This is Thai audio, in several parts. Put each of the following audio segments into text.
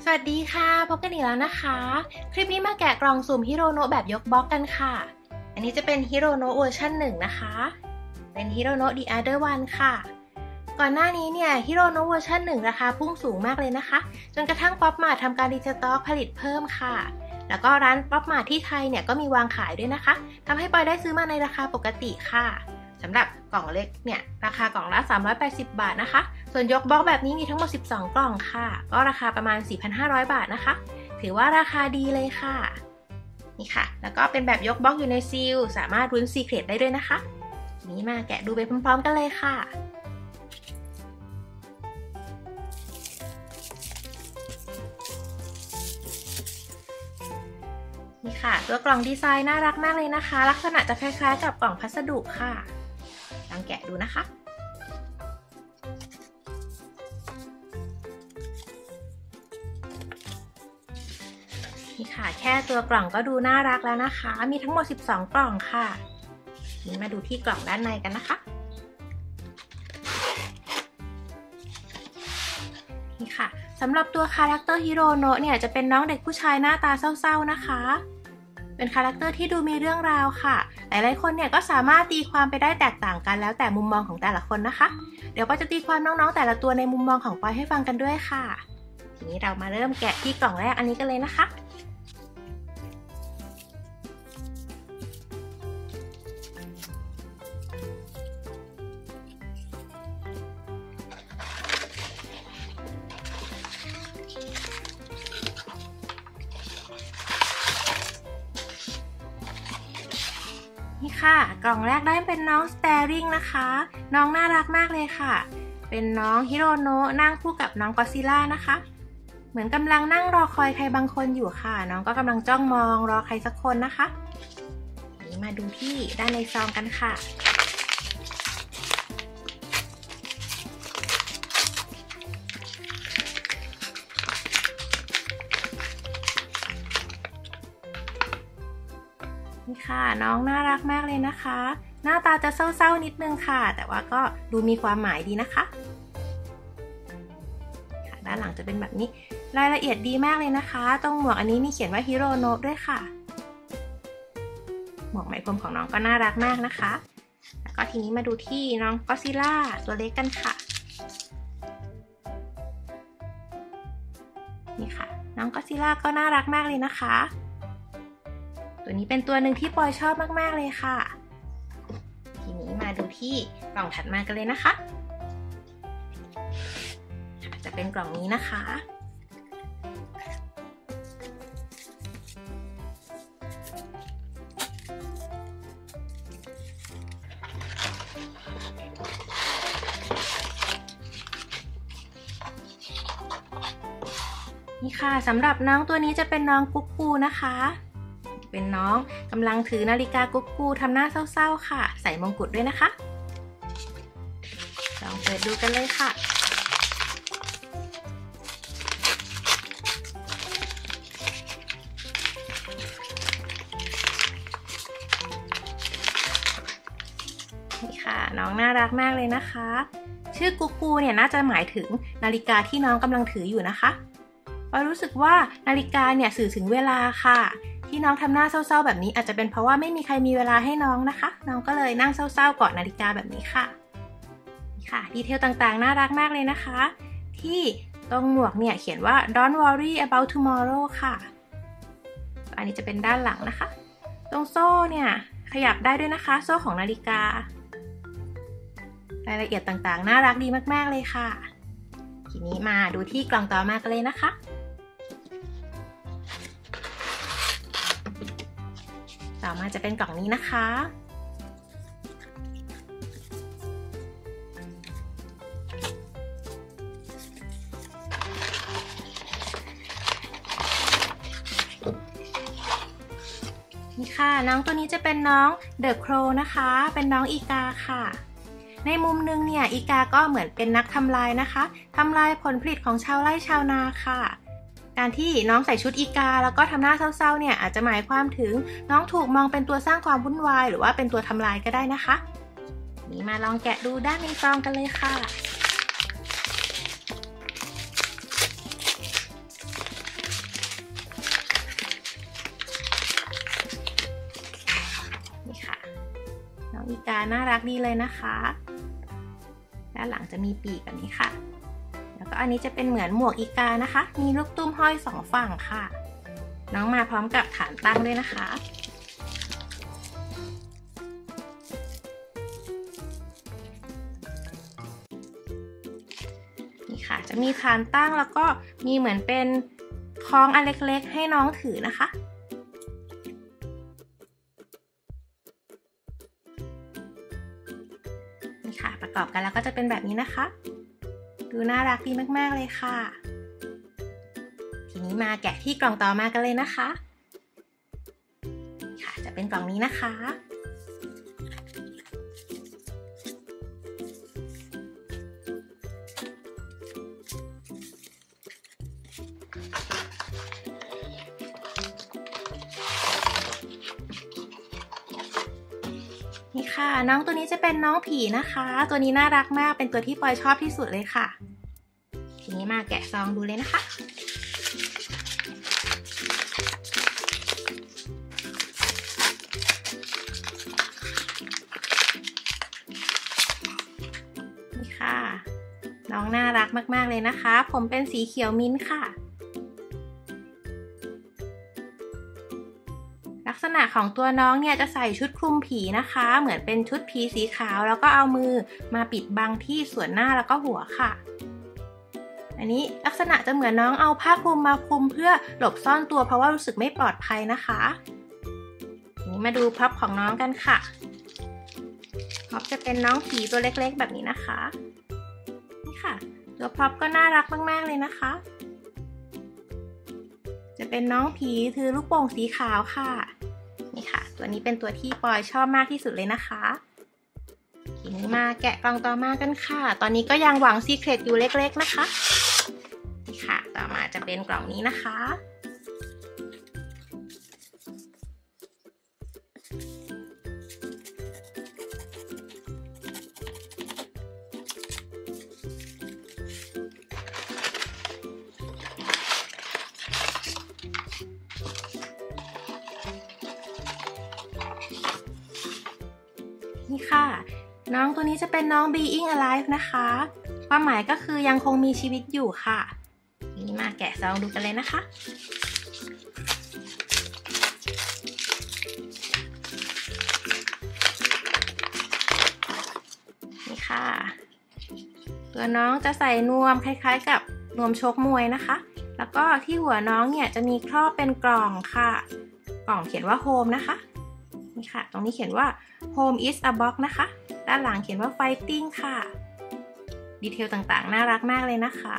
สวัสดีค่ะพบกันอีกแล้วนะคะคลิปนี้มาแกะกล่องสุ่มฮิโรโนะแบบยกบล็อกกันค่ะอันนี้จะเป็นฮิโรโนะเวอร์ชัน1นะคะเป็นฮิโรโนะ The Other One ค่ะก่อนหน้านี้เนี่ยฮิโรโนะเวอร์ชัน1ราคาพุ่งสูงมากเลยนะคะจนกระทั่งป๊อปมาร์ททำการรีสต็อกผลิตเพิ่มค่ะแล้วก็ร้านป๊อปมาร์ทที่ไทยเนี่ยก็มีวางขายด้วยนะคะทำให้ปอยได้ซื้อมาในราคาปกติค่ะสำหรับกล่องเล็กเนี่ยราคากล่องละ380 บาทนะคะส่วนยกบล็อกแบบนี้มีทั้งหมด12 กล่องค่ะก็ราคาประมาณ 4,500 บาทนะคะถือว่าราคาดีเลยค่ะนี่ค่ะแล้วก็เป็นแบบยกบล็อกอยู่ในซีลสามารถลุ้นซีเคร็ตได้ด้วยนะคะทีนี้มาแกะดูไปพร้อมๆกันเลยค่ะนี่ค่ะตัวกล่องดีไซน์น่ารักมากเลยนะคะลักษณะจะคล้ายๆกับกล่องพัสดุค่ะลองแกะดูนะคะนี่ค่ะแค่ตัวกล่องก็ดูน่ารักแล้วนะคะมีทั้งหมด12 กล่องค่ะนี่มาดูที่กล่องด้านในกันนะคะนี่ค่ะสำหรับตัวคาแรคเตอร์ฮิโรโนะเนี่ยจะเป็นน้องเด็กผู้ชายหน้าตาเศร้าๆนะคะเป็นคาแรคเตอร์ที่ดูมีเรื่องราวค่ะหลายๆคนเนี่ยก็สามารถตีความไปได้แตกต่างกันแล้วแต่มุมมองของแต่ละคนนะคะเดี๋ยวปอยจะตีความน้องๆแต่ละตัวในมุมมองของปอยให้ฟังกันด้วยค่ะทีนี้เรามาเริ่มแกะที่กล่องแรกอันนี้กันเลยนะคะนี่ค่ะกล่องแรกได้เป็นน้องสเตอริงนะคะน้องน่ารักมากเลยค่ะเป็นน้องฮิโรโนะนั่งคู่กับน้องก็อดซิลล่านะคะเหมือนกำลังนั่งรอคอยใครบางคนอยู่ค่ะน้องก็กำลังจ้องมองรอใครสักคนนะคะนี่มาดูที่ด้านในซองกันค่ะนี่ค่ะน้องน่ารักมากเลยนะคะหน้าตาจะเศร้าๆนิดนึงค่ะแต่ว่าก็ดูมีความหมายดีนะคะด้านหลังจะเป็นแบบนี้รายละเอียดดีมากเลยนะคะตรงหมวกอันนี้มีเขียนว่าฮิโรโนะด้วยค่ะหมวกไหมพรมของน้องก็น่ารักมากนะคะแล้วก็ทีนี้มาดูที่น้องก็อดซิลล่าตัวเล็กกันค่ะนี่ค่ะน้องก็อดซิลล่าก็น่ารักมากเลยนะคะตัวนี้เป็นตัวหนึ่งที่ปอยชอบมากๆเลยค่ะทีนี้มาดูที่กล่องถัดมากันเลยนะคะจะเป็นกล่องนี้นะคะนี่ค่ะสำหรับน้องตัวนี้จะเป็นน้องกุ๊กกูนะคะเป็นน้องกำลังถือนาฬิกากุ๊กกูทำหน้าเศร้าๆค่ะใส่มงกุฎด้วยนะคะลองเปิดดูกันเลยค่ะนี่ค่ะน้องน่ารักมากเลยนะคะชื่อกุ๊กกูเนี่ยน่าจะหมายถึงนาฬิกาที่น้องกำลังถืออยู่นะคะเพราะรู้สึกว่านาฬิกาเนี่ยสื่อถึงเวลาค่ะที่น้องทำหน้าเศร้าๆแบบนี้อาจจะเป็นเพราะว่าไม่มีใครมีเวลาให้น้องนะคะน้องก็เลยนั่งเศร้าๆกอดนาฬิกาแบบนี้ค่ะค่ะดีเทลต่างๆน่ารักมากเลยนะคะที่ตรงหมวกเนี่ยเขียนว่า Don't worry about tomorrow ค่ะอันนี้จะเป็นด้านหลังนะคะตรงโซ่เนี่ยขยับได้ด้วยนะคะโซ่ของนาฬิการายละเอียดต่างๆน่ารักดีมากๆเลยค่ะทีนี้มาดูที่กล่องต่อมากันเลยนะคะต่อมาจะเป็นกล่องนี้นะคะนี่ค่ะน้องตัวนี้จะเป็นน้องเดอะโครนะคะเป็นน้องอีกาค่ะในมุมนึงเนี่ยอีกาก็เหมือนเป็นนักทำลายนะคะทำลายผลผลิตของชาวไร่ชาวนาค่ะการที่น้องใส่ชุดอีกาแล้วก็ทำหน้าเศร้าๆเนี่ยอาจจะหมายความถึงน้องถูกมองเป็นตัวสร้างความวุ่นวายหรือว่าเป็นตัวทำลายก็ได้นะคะนี่มาลองแกะดูด้านในซองกันเลยค่ะองอีกาน่ารักดีเลยนะคะด้านหลังจะมีปีกแบบนี้ค่ะแล้วก็อันนี้จะเป็นเหมือนหมวกอีกานะคะมีลูกตุ้มห้อย2ฝั่งค่ะน้องมาพร้อมกับฐานตั้งด้วยนะคะนี่ค่ะจะมีฐานตั้งแล้วก็มีเหมือนเป็นคล้องอันเล็กๆให้น้องถือนะคะนี่ค่ะประกอบกันแล้วก็จะเป็นแบบนี้นะคะดูน่ารักดีมากๆเลยค่ะทีนี้มาแกะที่กล่องต่อมากันเลยนะคะค่ะจะเป็นกล่องนี้นะคะนี่ค่ะน้องตัวนี้จะเป็นน้องผีนะคะตัวนี้น่ารักมากเป็นตัวที่ปอยชอบที่สุดเลยค่ะทีนี้มาแกะซองดูเลยนะคะนี่ค่ะน้องน่ารักมากๆเลยนะคะผมเป็นสีเขียวมิ้นท์ค่ะลักษณะของตัวน้องเนี่ยจะใส่ชุดคลุมผีนะคะเหมือนเป็นชุดผีสีขาวแล้วก็เอามือมาปิดบังที่ส่วนหน้าแล้วก็หัวค่ะอันนี้ลักษณะจะเหมือนน้องเอาผ้าคลุมมาคลุมเพื่อหลบซ่อนตัวเพราะว่ารู้สึกไม่ปลอดภัยนะคะทีนี้มาดูพร็อพของน้องกันค่ะพร็อพจะเป็นน้องผีตัวเล็กๆแบบนี้นะคะนี่ค่ะตัวพร็อพก็น่ารักมากๆเลยนะคะจะเป็นน้องผีถือลูกโป่งสีขาวค่ะนี่ค่ะตัวนี้เป็นตัวที่ปอยชอบมากที่สุดเลยนะคะทีนี้มาแกะกล่องต่อมากันค่ะตอนนี้ก็ยังหวังซีเคร็ตอยู่เล็กๆนะคะนี่ค่ะต่อมาจะเป็นกล่องนี้นะคะนี่ค่ะน้องตัวนี้จะเป็นน้อง Being Alive นะคะความหมายก็คือยังคงมีชีวิตอยู่ค่ะนี่มาแกะซองดูกันเลยนะคะนี่ค่ะตัวน้องจะใส่นวมคล้ายๆกับนวมชกมวยนะคะแล้วก็ที่หัวน้องเนี่ยจะมีครอบเป็นกล่องค่ะกล่องเขียนว่า Home นะคะนี่ค่ะตรงนี้เขียนว่า Home is a box นะคะด้านหลังเขียนว่า Fighting ค่ะดีเทลต่างๆน่ารักมากเลยนะคะ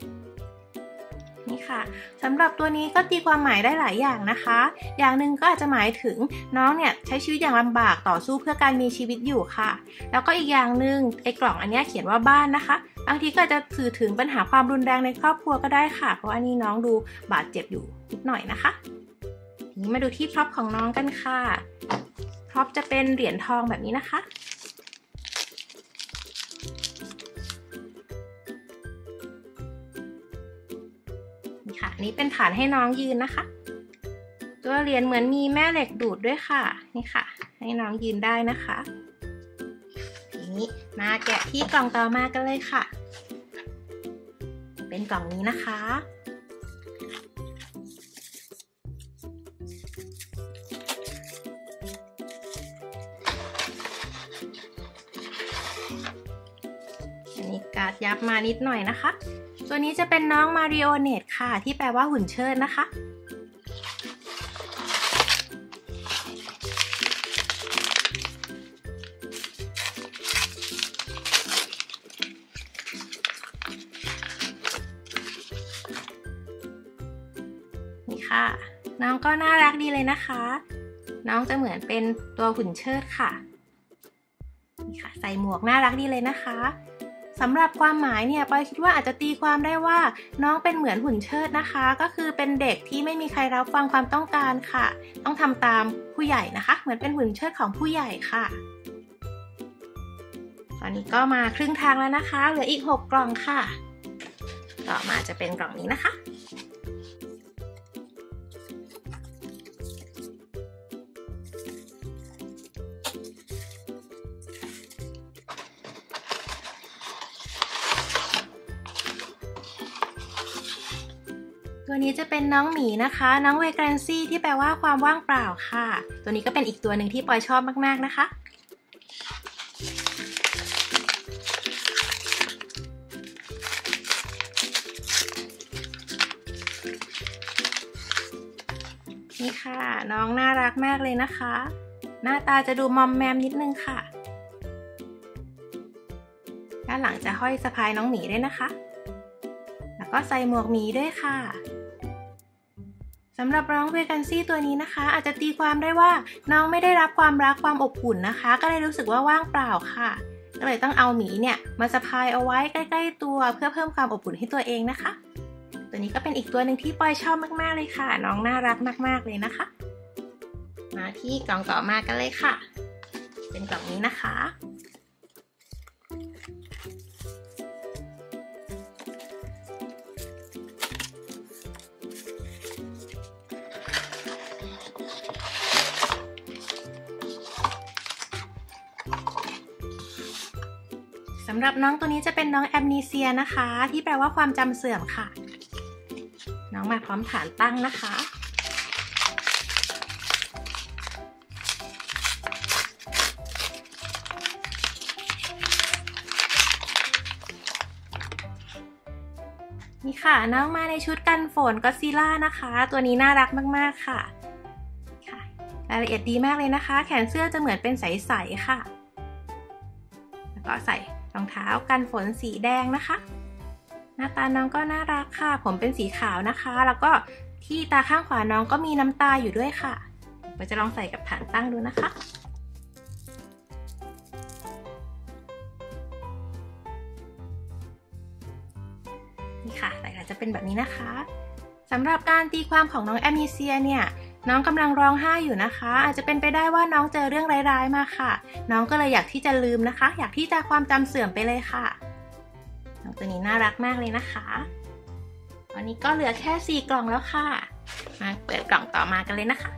นี่ค่ะสำหรับตัวนี้ก็ตีความหมายได้หลายอย่างนะคะอย่างหนึ่งก็อาจจะหมายถึงน้องเนี่ยใช้ชีวิตอย่างลำบากต่อสู้เพื่อการมีชีวิตอยู่ค่ะแล้วก็อีกอย่างหนึ่งไอ้กล่องอันนี้เขียนว่าบ้านนะคะบางทีก็จะสื่อถึงปัญหาความรุนแรงในครอบครัวก็ได้ค่ะเพราะอันนี้น้องดูบาดเจ็บอยู่นิดหน่อยนะคะทีนี้มาดูที่พร็อพของน้องกันค่ะพร็อพจะเป็นเหรียญทองแบบนี้นะคะนี่ค่ะนี่เป็นฐานให้น้องยืนนะคะตัวเหรียญเหมือนมีแม่เหล็กดูดด้วยค่ะนี่ค่ะให้น้องยืนได้นะคะทีนี้มาแกะที่กล่องต่อมากันเลยค่ะเป็นกล่องนี้นะคะอันนี้การ์ดยับมานิดหน่อยนะคะตัวนี้จะเป็นน้องมาริโอเนตค่ะที่แปลว่าหุ่นเชิดนะคะนี่ค่ะน้องก็น่ารักดีเลยนะคะน้องจะเหมือนเป็นตัวหุ่นเชิดค่ะนี่ค่ะใส่หมวกน่ารักดีเลยนะคะสำหรับความหมายเนี่ยปอยคิดว่าอาจจะตีความได้ว่าน้องเป็นเหมือนหุ่นเชิดนะคะก็คือเป็นเด็กที่ไม่มีใครรับฟังความต้องการค่ะต้องทำตามผู้ใหญ่นะคะเหมือนเป็นหุ่นเชิดของผู้ใหญ่ค่ะตอนนี้ก็มาครึ่งทางแล้วนะคะเหลืออีก6กล่องค่ะต่อมาจะเป็นกล่องนี้นะคะตัวนี้จะเป็นน้องหมีนะคะน้องเวแกรนซี่ที่แปลว่าความว่างเปล่าค่ะตัวนี้ก็เป็นอีกตัวหนึ่งที่ปอยชอบมากๆนะคะนี่ค่ะน้องน่ารักมากเลยนะคะหน้าตาจะดูมอมแมมนิดนึงค่ะด้านหลังจะห้อยสะพายน้องหมีด้วยนะคะแล้วก็ใส่หมวกหมีด้วยค่ะสำหรับน้องเวแกนซี่ตัวนี้นะคะอาจจะตีความได้ว่าน้องไม่ได้รับความรักความอบอุ่นนะคะก็เลยรู้สึกว่าว่างเปล่าค่ะก็เลยต้องเอาหมีเนี่ยมาสะพายเอาไว้ใกล้ๆตัวเพื่อเพิ่มความอบอุ่นให้ตัวเองนะคะตัวนี้ก็เป็นอีกตัวหนึ่งที่ปอยชอบมากๆเลยค่ะน้องน่ารักมากๆเลยนะคะมาที่กล่องต่อมากันเลยค่ะเป็นกล่องนี้นะคะสำหรับน้องตัวนี้จะเป็นน้องแอมนีเซียนะคะที่แปลว่าความจำเสื่อมค่ะน้องมาพร้อมฐานตั้งนะคะนี่ค่ะน้องมาในชุดกันฝนก็อดซิลล่านะคะตัวนี้น่ารักมากๆค่ะรายละเอียดดีมากเลยนะคะแขนเสื้อจะเหมือนเป็นใสๆค่ะแล้วก็ใส่รองเท้ากันฝนสีแดงนะคะหน้าตาน้องก็น่ารักค่ะผมเป็นสีขาวนะคะแล้วก็ที่ตาข้างขวาน้องก็มีน้ำตาอยู่ด้วยค่ะเราจะลองใส่กับฐานตั้งดูนะคะนี่ค่ะใส่แล้วจะเป็นแบบนี้นะคะสำหรับการตีความของน้องแอมนีเซียเนี่ยน้องกำลังร้องไห้อยู่นะคะอาจจะเป็นไปได้ว่าน้องเจอเรื่องร้ายๆมาค่ะน้องก็เลยอยากที่จะลืมนะคะอยากที่จะความจำเสื่อมไปเลยค่ะน้องตัวนี้น่ารักมากเลยนะคะตอนนี้ก็เหลือแค่4กล่องแล้วค่ะมาเปิดกล่องต่อมากันเลยนะคะ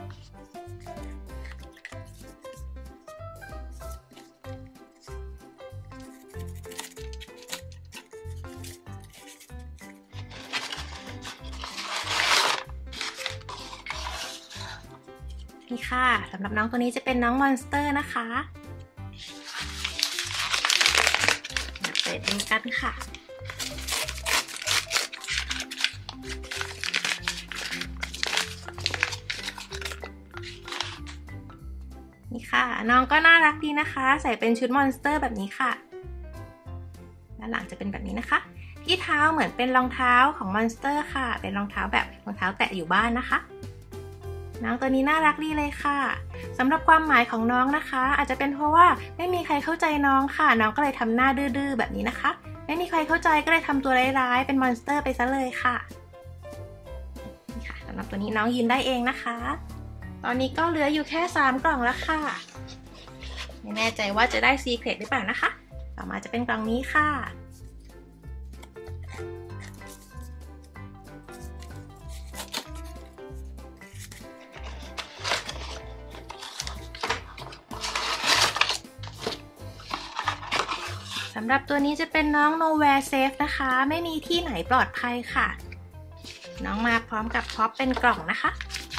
นี่ค่ะสำหรับน้องตัวนี้จะเป็นน้องมอนสเตอร์นะคะเปิดดูกันค่ะนี่ค่ะน้องก็น่ารักดีนะคะใส่เป็นชุดมอนสเตอร์แบบนี้ค่ะด้านหลังจะเป็นแบบนี้นะคะที่เท้าเหมือนเป็นรองเท้าของมอนสเตอร์ค่ะเป็นรองเท้าแบบรองเท้าแตะอยู่บ้านนะคะน้องตัวนี้น่ารักดีเลยค่ะสำหรับความหมายของน้องนะคะอาจจะเป็นเพราะว่าไม่มีใครเข้าใจน้องค่ะน้องก็เลยทำหน้าดื้อๆแบบนี้นะคะไม่มีใครเข้าใจก็เลยทำตัวร้ายๆเป็นมอนสเตอร์ไปซะเลยค่ะนี่ค่ะสำหรับตัวนี้น้องยืนได้เองนะคะตอนนี้ก็เหลืออยู่แค่3กล่องแล้วค่ะไม่แน่ใจว่าจะได้ซีเคร็ตหรือเปล่านะคะต่อมาจะเป็นกล่องนี้ค่ะสำหรับตัวนี้จะเป็นน้อง Nowhere Safe นะคะไม่มีที่ไหนปลอดภัยค่ะน้องมาพร้อมกับพ็อปเป็นกล่องนะคะ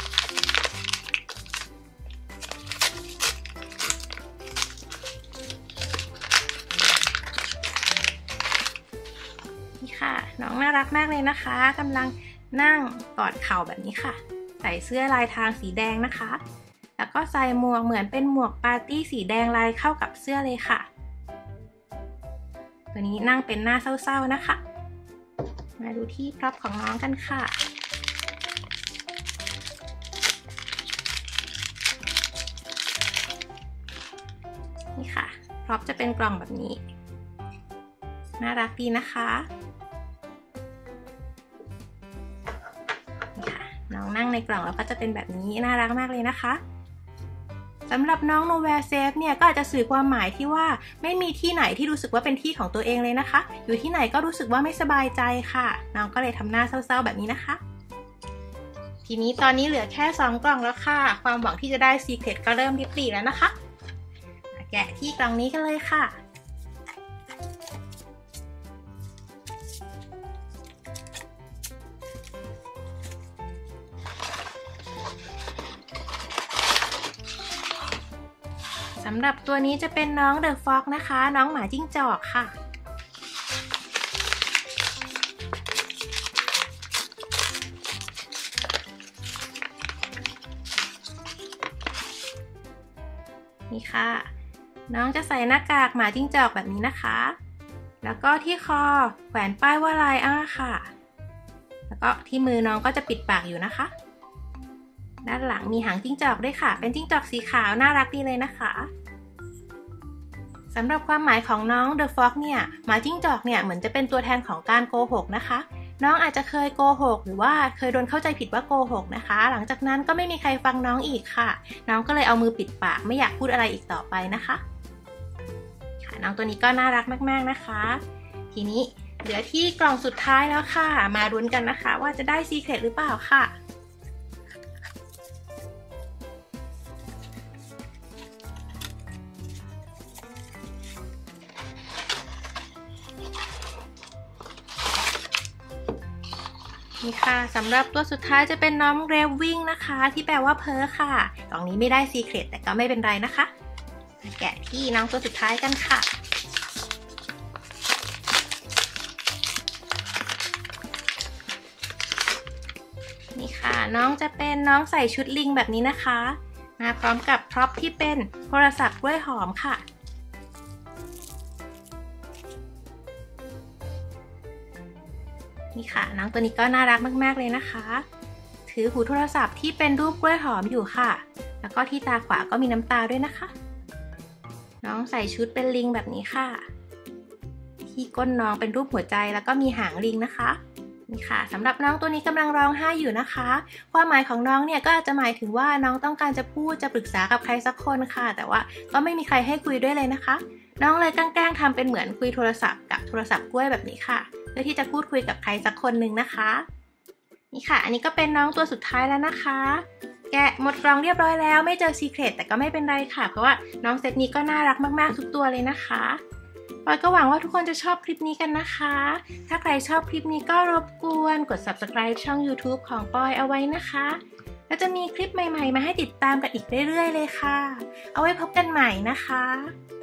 นี่ค่ะน้องน่ารักมากเลยนะคะกำลังนั่งกอดเข่าแบบนี้ค่ะใส่เสื้อลายทางสีแดงนะคะแล้วก็ใส่หมวกเหมือนเป็นหมวกปาร์ตี้สีแดงลายเข้ากับเสื้อเลยค่ะตัวนี้นั่งเป็นหน้าเศร้าๆนะคะมาดูที่พร็อพของน้องกันค่ะนี่ค่ะพร็อพจะเป็นกล่องแบบนี้น่ารักดีนะคะนี่ค่ะน้องนั่งในกล่องแล้วก็จะเป็นแบบนี้น่ารักมากเลยนะคะสำหรับน้อง Nowhere Safe เนี่ยก็อาจจะสื่อความหมายที่ว่าไม่มีที่ไหนที่รู้สึกว่าเป็นที่ของตัวเองเลยนะคะอยู่ที่ไหนก็รู้สึกว่าไม่สบายใจค่ะน้องก็เลยทำหน้าเศร้าๆแบบนี้นะคะทีนี้ตอนนี้เหลือแค่2กล่องแล้วค่ะความหวังที่จะได้ซีเคร็ตก็เริ่มริบหรี่แล้วนะคะแกะที่กล่องนี้กันเลยค่ะำหรับตัวนี้จะเป็นน้องเดอะฟ็อกนะคะน้องหมาจิ้งจอกค่ะนี่ค่ะน้องจะใส่หน้ากากหมาจิ้งจอกแบบนี้นะคะแล้วก็ที่คอแขวนป้ายว่าไลอ้าค่ะแล้วก็ที่มือน้องก็จะปิดปากอยู่นะคะด้านหลังมีหางจิ้งจอกด้วยค่ะเป็นจิ้งจอกสีขาวน่ารักดีเลยนะคะสำหรับความหมายของน้องเดอะฟ็อกเนี่ยหมาจิ้งจอกเนี่ยเหมือนจะเป็นตัวแทนของการโกหกนะคะน้องอาจจะเคยโกหกหรือว่าเคยโดนเข้าใจผิดว่าโกหกนะคะหลังจากนั้นก็ไม่มีใครฟังน้องอีกค่ะน้องก็เลยเอามือปิดปากไม่อยากพูดอะไรอีกต่อไปนะคะค่ะน้องตัวนี้ก็น่ารักมากๆนะคะทีนี้เหลือที่กล่องสุดท้ายแล้วค่ะมาลุ้นกันนะคะว่าจะได้ซีเคร็ตหรือเปล่าค่ะนี่ค่ะสำหรับตัวสุดท้ายจะเป็นน้องเรฟวิ่งนะคะที่แปลว่าเพ้อค่ะกล่องนี้ไม่ได้ซีเคร็ตแต่ก็ไม่เป็นไรนะคะมาแกะที่น้องตัวสุดท้ายกันค่ะนี่ค่ะน้องจะเป็นน้องใส่ชุดลิงแบบนี้นะคะมาพร้อมกับพร็อพที่เป็นโทรศัพท์กล้วยหอมค่ะนี่ค่ะน้องตัวนี้ก็น่ารักมากๆเลยนะคะถือหูโทรศัพท์ที่เป็นรูปกล้วยหอมอยู่ค่ะแล้วก็ที่ตาขวาก็มีน้ำตาด้วยนะคะน้องใส่ชุดเป็นลิงแบบนี้ค่ะที่ก้นน้องเป็นรูปหัวใจแล้วก็มีหางลิงนะคะนี่ค่ะสำหรับน้องตัวนี้กำลังร้องไห้อยู่นะคะความหมายของน้องเนี่ยก็อาจจะหมายถึงว่าน้องต้องการจะพูดจะปรึกษากับใครสักคนค่ะแต่ว่าก็ไม่มีใครให้คุยด้วยเลยนะคะน้องเลยแกล้งทำเป็นเหมือนคุยโทรศัพท์กับโทรศัพท์กล้วยแบบนี้ค่ะเพื่อที่จะพูดคุยกับใครสักคนหนึ่งนะคะนี่ค่ะอันนี้ก็เป็นน้องตัวสุดท้ายแล้วนะคะแกะหมดกล่องเรียบร้อยแล้วไม่เจอซีเคร็ตแต่ก็ไม่เป็นไรค่ะเพราะว่าน้องเซตนี้ก็น่ารักมากๆทุกตัวเลยนะคะปอยก็หวังว่าทุกคนจะชอบคลิปนี้กันนะคะถ้าใครชอบคลิปนี้ก็รบกวนกด Subscribe ช่อง YouTube ของปอยเอาไว้นะคะแล้วจะมีคลิปใหม่ๆมาให้ติดตามกันอีกเรื่อยๆเลยค่ะเอาไว้พบกันใหม่นะคะ